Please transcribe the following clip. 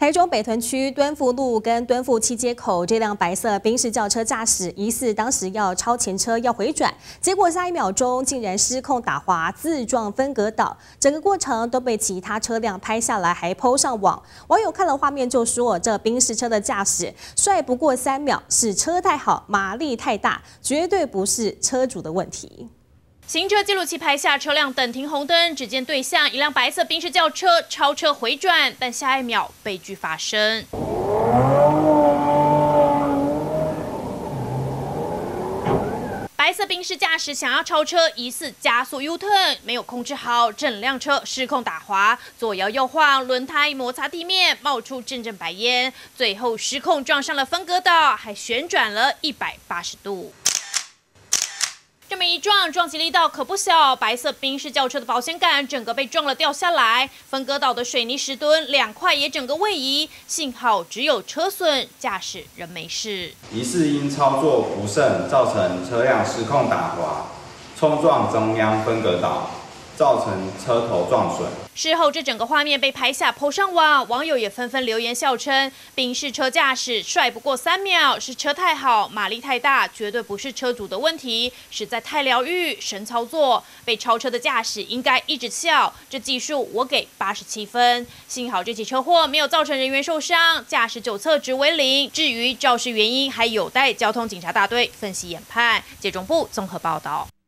台中北屯区敦富路跟敦富七街口，这辆白色宾士轿车驾驶疑似当时要超前车要回转，结果下一秒钟竟然失控打滑，自撞分隔岛，整个过程都被其他车辆拍下来，还 PO 上网。网友看了画面就说，这宾士车的驾驶帅不过3秒，是车太好，马力太大，绝对不是车主的问题。 行车记录器拍下车辆等停红灯，只见对向一辆白色宾士轿车超车回转，但下一秒悲剧发生。白色宾士驾驶想要超车，疑似加速 U-turn 没有控制好，整辆车失控打滑，左摇右晃，轮胎摩擦地面，冒出阵阵白烟，最后失控撞上了分隔岛，还旋转了180度。 这么一撞击力道可不小，白色宾士轿车的保险杆整个被撞了掉下来，分隔岛的水泥石墩2块也整个位移，幸好只有车损，驾驶人没事。 疑似因操作不慎，造成车辆失控打滑，冲撞中央分隔岛，造成车头撞损。 事后，这整个画面被拍下 PO 上网，网友也纷纷留言笑称：“宾士车驾驶帅不过3秒，是车太好，马力太大，绝对不是车主的问题，实在太疗愈，神操作。被超车的驾驶应该一直笑，这技术我给87分。幸好这起车祸没有造成人员受伤，驾驶酒测值为0。至于肇事原因，还有待交通警察大队分析研判。”接中部综合报道。